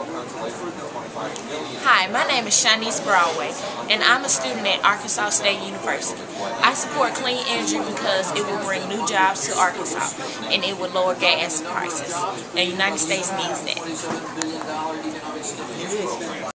Hi, my name is Shavonise Broadway, and I'm a student at Arkansas State University. I support clean energy because it will bring new jobs to Arkansas, and it will lower gas prices. The United States needs that.